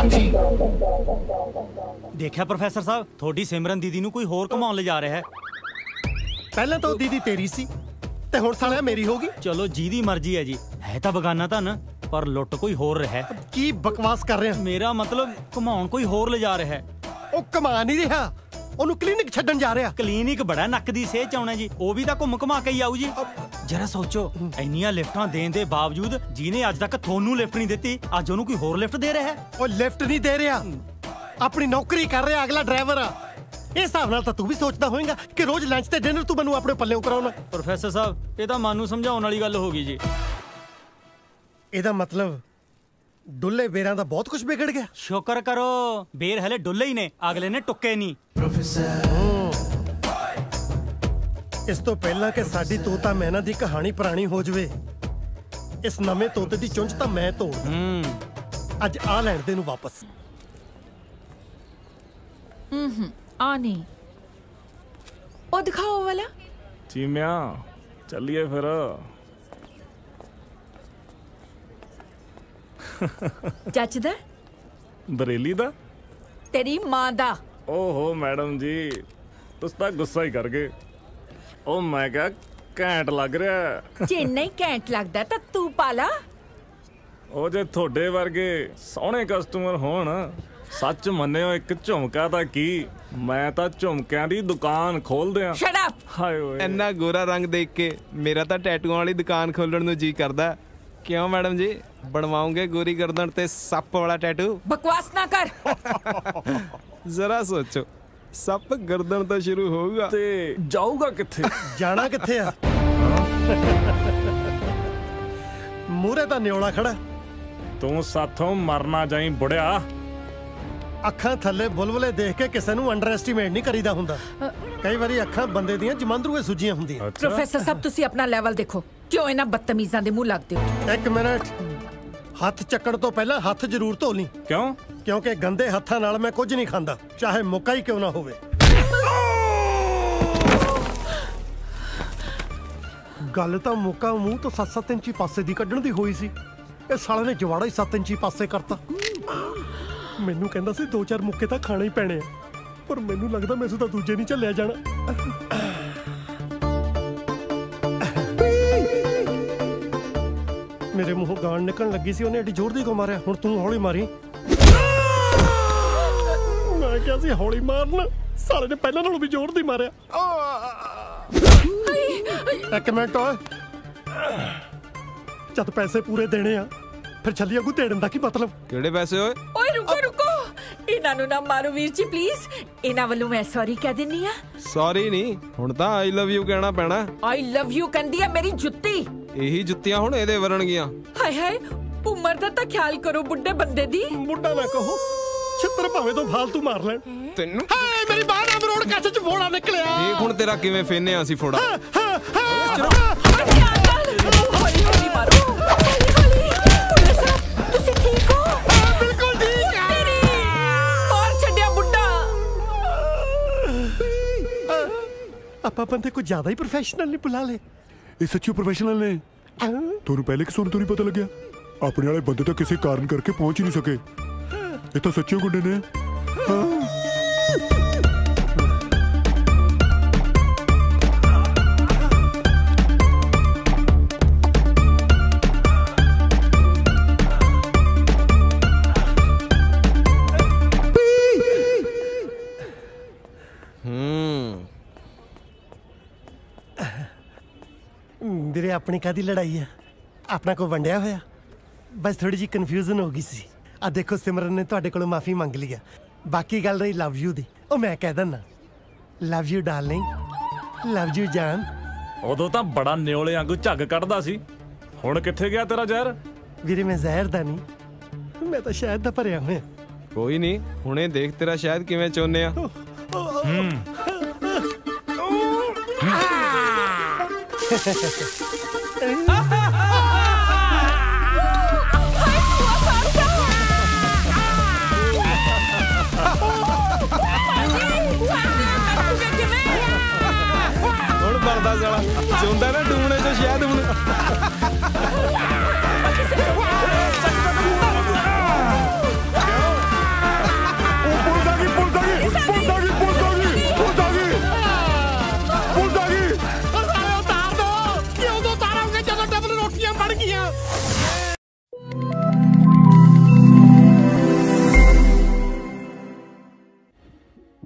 देखा प्रोफेसर साहब, थोड़ी सिमरन दीदी नू कोई होर घुमाउण ले जा रहा है। पहले तो दीदी तेरी सी ते हुण सालिया मेरी होगी। चलो जिहदी मर्जी है जी, है तां बगाना धन पर लुट कोई होर रहा है। की बकवास कर रहे हैं? मेरा मतलब घुमाउण कोई होर ले जा रहा है। ओ कमा नहीं रहा, ओनू क्लिनिक छड्डण जा रहा। क्लिनिक बड़ा नक दी सेह चाउणा जी, ओ भी तां घुम घुमा के ही आऊ जी। जरा सोचो, इन्नियां लिफ्टां देण दे बावजूद जिहने अज तक थोनू लिफ्ट नहीं दित्ती, अज ओनू कोई होर लिफ्ट दे रहा है। ओ लिफ्ट नहीं दे रहा, अपनी नौकरी कर रहा, अगला ड्राइवर आ। इस हिसाब नाल तां तू भी सोचदा होएगा कि रोज लंच ते डिनर तू मैनू अपने पल्लेओं कराउणा। प्रोफेसर साहब, ये तां मानू समझाउण वाली गल हो गई जी। ਇਹਦਾ ਮਤਲਬ ਡੁੱਲੇ ਬੇਰਾਂ ਦਾ ਬਹੁਤ ਕੁਝ ਵਿਗੜ ਗਿਆ। शुक्र करो, बेर हले डुल्ले ही ने, अगले ने टुक्के नहीं। ਇਸ ਤੋਂ ਪਹਿਲਾਂ ਕਿ ਸਾਡੀ ਤੋਤਾ ਮੈਨਾ ਦੀ ਕਹਾਣੀ ਪੁਰਾਣੀ ਹੋ ਜਾਵੇ, ਇਸ ਨਵੇਂ ਤੋਤੇ ਦੀ ਚੁੰਝ ਤਾਂ ਮੈਂ ਤੋੜ। ਅੱਜ ਆ ਲੈਣ ਦੇ ਨੂੰ ਵਾਪਸ। आ नहीं, ओ दिखाओ वाला। चीमिया चलिए फिर। जचदा बरेली दा तेरी मां दा। ओहो मैडम जी, तुस तां गुस्सा ही कर गए। ओ मैं क्या घैंट लग रहा। जे नहीं घैंट लगदा तां तू पाला। ओ जे थोड़े वर्गे सोहने कस्टमर होण, सच मन्नियो एक झुमका तां की, मैं तां झुमकियां दी दुकान खोल दियां। Shut up. हाय ओए, इन्ना गोरा रंग देख के मेरा तां टैटूआं वाली दुकान खोलण नूं जी करदा। क्यों मैडम जी, बनवाओगे गोरी गर्दन ते सप वाला टैटू? बकवास ना कर। जरा सोचो, सप गर्दन तो शुरू होगा ते जाऊगा किथे? जाना किथे आ? मूरे दा न्योला खड़ा। तू साथों मरना जाई बुढ़िया। ਅੱਖਾਂ ਥੱਲੇ ਬੁਲਬੁਲੇ ਦੇਖ ਕੇ ਕਿਸੇ ਨੂੰ ਅੰਡਰ ਐਸਟੀਮੇਟ ਨਹੀਂ ਕਰੀਦਾ ਹੁੰਦਾ। ਕਈ ਵਾਰੀ ਅੱਖਾਂ ਬੰਦੇ ਦੀਆਂ ਜਮਾਂਦਰੂਏ ਸੁੱਜੀਆਂ ਹੁੰਦੀਆਂ। प्रोफेसर साहब, तुसी अपना लेवल देखो। क्यों इन्हां बदतमीਜ਼ਾਂ ਦੇ ਮੂੰਹ ਲੱਗਦੇ ਹੋ? ਇੱਕ ਮਿੰਟ, ਹੱਥ ਚੱਕਣ ਤੋਂ ਪਹਿਲਾਂ ਹੱਥ ਜ਼ਰੂਰ ਧੋ ਲਈ। ਕਿਉਂ? ਕਿਉਂਕਿ ਗੰਦੇ ਹੱਥਾਂ ਨਾਲ ਮੈਂ ਕੁਝ ਨਹੀਂ ਖਾਂਦਾ, ਚਾਹੇ ਮੁੱਕਾ ਹੀ ਕਿਉਂ ਨਾ ਹੋਵੇ। ਗੱਲ ਤਾਂ ਮੁੱਕਾ ਮੂੰਹ ਤੋਂ 7-7 ਇੰਚੀ ਪਾਸੇ ਦੀ ਕੱਢਣ ਦੀ ਹੋਈ ਸੀ, ਇਹ ਸਾਲੇ ਨੇ ਜਵਾੜਾ ਹੀ 7 ਇੰਚੀ ਪਾਸੇ ਕਰਤਾ। ਮੈਨੂੰ ਕਹਿੰਦਾ ਸੀ 2-4 ਮੁੱਕੇ ਤਾਂ ਖਾਣੇ ਹੀ ਪੈਣੇ ਆ, ਪਰ ਮੈਨੂੰ ਲੱਗਦਾ ਮੈਸੂ ਤਾਂ ਦੂਜੇ ਨਹੀਂ ਝੱਲਿਆ ਜਾਣਾ। ਮੇਰੇ ਮੂੰਹੋਂ ਗਾਣ ਨਿਕਲਣ ਲੱਗੀ ਸੀ, ਉਹਨੇ ਐਡੀ ਜ਼ੋਰ ਦੀ ਕਿਉਂ ਮਾਰਿਆ? ਹੁਣ ਤੂੰ ਹੌਲੀ ਮਾਰੀ। ਮੈਂ ਕਿਹਾ ਸੀ ਹੌਲੀ ਮਾਰਨ, ਸਾਲੇ ਨੇ ਪਹਿਲਾਂ ਨਾਲੋਂ ਵੀ ਜ਼ੋਰ ਦੀ ਮਾਰਿਆ। ਇੱਕ ਮਿੰਟ ਓਏ, ਜਦ ਪੈਸੇ ਪੂਰੇ ਦੇਣੇ ਆ ਫਿਰ ਛੱਲੀ ਅੱਗੂ ਦੇਣ ਦਾ ਕੀ ਮਤਲਬ? ਕਿਹੜੇ ਪੈਸੇ ਓਏ? ਓਏ रुको रुको, इन्हां नूं ना मारो वीर जी प्लीज। इन्हां वल्लों मैं सॉरी कह दिन्नी आ। सॉरी नहीं, हुण तां आई लव यू कहना पैना। आई लव यू कहंदी है मेरी जुत्ती। ਇਹੀ ਜੁੱਤੀਆਂ ਹੁਣ ਇਹਦੇ ਵਰਣਗੀਆਂ। हाय हाय, उम्र दा तां ख्याल करो बुड्ढे बंदे दी। ਬੁੱਢਾ ਨਾ ਕਹੋ, ਛਿੱਤਰ ਭਾਵੇਂ ਤੋਂ ਫਾਲਤੂ ਮਾਰ ਲੈਣ। ਤੈਨੂੰ ਹਾਏ ਮੇਰੀ ਬਾਹ ਨਾਲ ਮਰੋੜ ਕੱਚ ਚ ਫੋੜਾ ਨਿਕਲਿਆ। ਦੇਖ ਹੁਣ ਤੇਰਾ ਕਿਵੇਂ ਫੇਨਿਆ ਸੀ ਫੋੜਾ। हौली हौली मारो, हौली हौली। पुलिस तुसी ठीक हो? ਬਿਲਕੁਲ ਠੀਕ ਆ। और छड्डिया बुड्ढा। ਆਪਾਂ ਬੰਦੇ ਕੋਈ ਜ਼ਿਆਦਾ ਹੀ ਪ੍ਰੋਫੈਸ਼ਨਲ ਨਹੀਂ ਬੁਲਾ ਲੇ। ਇਹ ਸੱਚੀ ਪ੍ਰੋਫੈਸ਼ਨਲ ਨੇ। ਤੁਹਾਨੂੰ ਪਹਿਲੇ ਕਿਸੋਂ ਤੋਂ ਨਹੀਂ ਪਤਾ ਲੱਗਿਆ? ਆਪਣੇ ਵਾਲੇ ਬੰਦੇ ਤਾਂ ਕਿਸੇ ਕਾਰਨ ਕਰਕੇ ਪਹੁੰਚ ਹੀ ਨਹੀਂ ਸਕੇ। ਇਹ ਤਾਂ ਸੱਚੇ ਗੁੱਡੇ ਨੇ। ਵੀਰੇ ਆਪਣੀ ਕਾਦੀ ਲੜਾਈ ਆ? ਆਪਣਾ ਕੋਈ ਵੰਡਿਆ ਹੋਇਆ? ਬਸ ਥੋੜੀ ਜਿਹੀ ਕਨਫਿਊਜ਼ਨ ਹੋ ਗਈ ਸੀ। ਆ ਦੇਖੋ ਸਿਮਰਨ ਨੇ ਤੁਹਾਡੇ ਕੋਲੋਂ ਮਾਫੀ ਮੰਗ ਲਈ ਆ। ਬਾਕੀ ਗੱਲ ਰਹੀ ਲਵ ਯੂ ਦੀ, ਉਹ ਮੈਂ ਕਹਿ ਦਿੰਦਾ love you darling, love you ਜਾਨ। ਉਦੋਂ ਤਾਂ ਬੜਾ ਨਿਓਲੇ ਵਾਂਗੂ ਝੱਗ ਕੱਢਦਾ ਸੀ, ਹੁਣ ਕਿੱਥੇ ਗਿਆ ਤੇਰਾ ਜ਼ਹਿਰ? ਵੀਰੇ ਮੈਂ ਜ਼ਹਿਰ ਦਾ ਨਹੀਂ, ਮੈਂ ਤਾਂ ਸ਼ਹਿਦ ਦਾ ਭਰਿਆ ਹੋਇਆ। ਕੋਈ ਨਹੀਂ, ਹੁਣੇ ਦੇਖ ਤੇਰਾ ਸ਼ਾਇਦ ਕਿਵੇਂ ਚੋਨੇ ਆ।